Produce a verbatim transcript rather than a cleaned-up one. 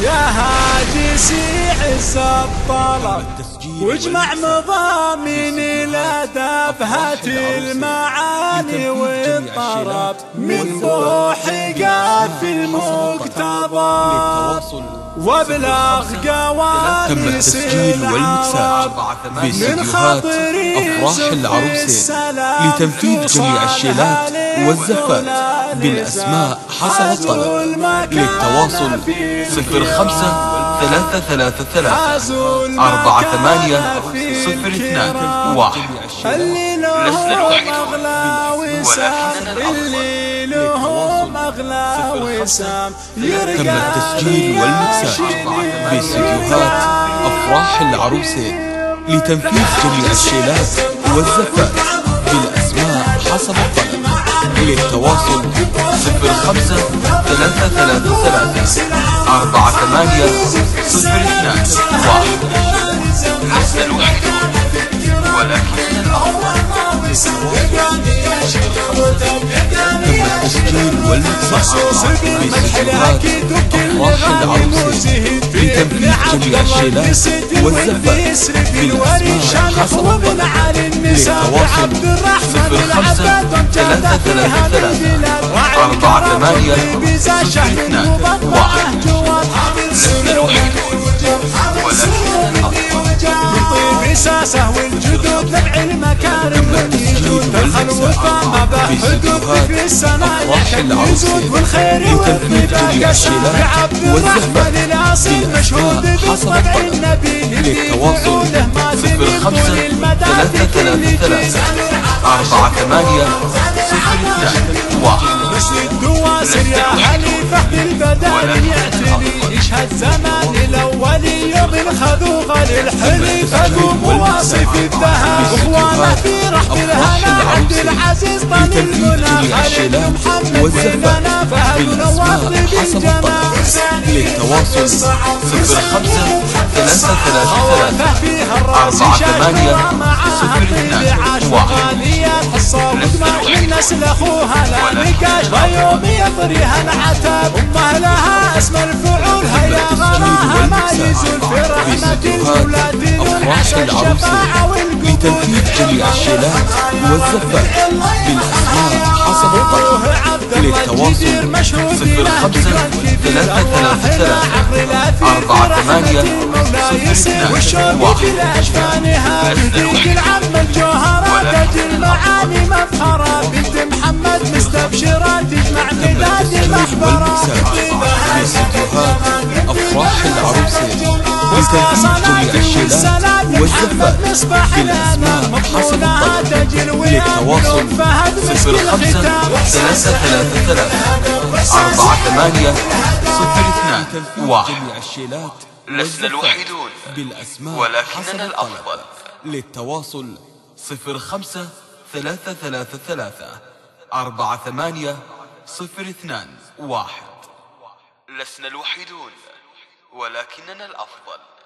يا هادي سيع الطلب واجمع مضامين الاداب، هات المعاني والطرب من روحي قاف المقتضى وابلغ قوانيس العرب من خاطري أفراح العروسة لتنفيذ جميع الشيلات والزفات بالأسماء حسب الطلب. للتواصل صفر خمسة ثلاثة ثلاثة ثلاثة أربعة ثمانية صفر اثنان واحد. اللي لهم أغلى وسام، اللي لهم أغلى وسام تم التسجيل والمكساج باستديوهات أفراح العروسة لتنفيذ جميع الشيلات والزفات بالأسماء حسب الطلب. للتواصل صفر خمسة ثلاثة ثلاثة ثلاثة أربعة ثمانية صفر اثنان واحد. لسنا الوحيدون ولكن الأفضل. تم التسجيل والمكساج باستديوهات أفراح العروسة لتنفيذ جميع الشيلات والزفات بالأسماء حسب الطلب. للتواصل صفر خمسة ثلاثة ثلاثة ثلاثة أربعة ثمانية صفر اثنان واحد. لسنا الوحيدون ولكن الأفضل. رساسة والجدود نبع المكارم والجدود بالخلوة ما بحدود ذكر السنة يزود والخير والربا قسم بعبد الرحمن الأصيل مشهود بالطبع النبي. للتواصل صفر خمسة ثلاثة ثلاثة ثلاثة أربعة ثمانية صفر اثنان واحد. الدواسر يا حليفة بالبدائل يعتلي يشهد زمان الأولي يوم خذوها للحليفة قوم واصف الذهب اخوانا في رحب الهنا عبد العزيز طن المنى خالد محمد لنا فهد نوار بالجمال. للتواصل صفر خمسة ثلاثة ثلاثة ثلاثة أربعة ثمانية صفر اثنان واحد. نسل اخوها لا نقاش ويوم يطريها العتاب امه لها اسم الفعول هيا غراها ما يزول في رحمة الولاد أفراح العروسة لتنفيذ جميع الشيلات والزفات بالأسماء حسب الطلب. للتواصل صفر خمسة ثلاثة ثلاثة ثلاثة أربعة ثمانية صفر اثنان واحد. العم الجوهرات المعاني مفخرة بنت محمد مستبشرة تجمع ميلاد المخبرة. باستديوهات أفراح العروسة لتنفيذ جميع الشيلات والزفات بالأسماء حسب الطلب. للتواصل صفر خمسة ثلاثة ثلاثة ثلاثة أربعة ثمانية صفر اثنان واحد. لسنا الوحيدون ولكننا الأفضل. للتواصل صفر خمسة ثلاثة ثلاثة ثلاثة أربعة ثمانية صفر اثنان واحد. لسنا الوحيدون ولكننا الأفضل.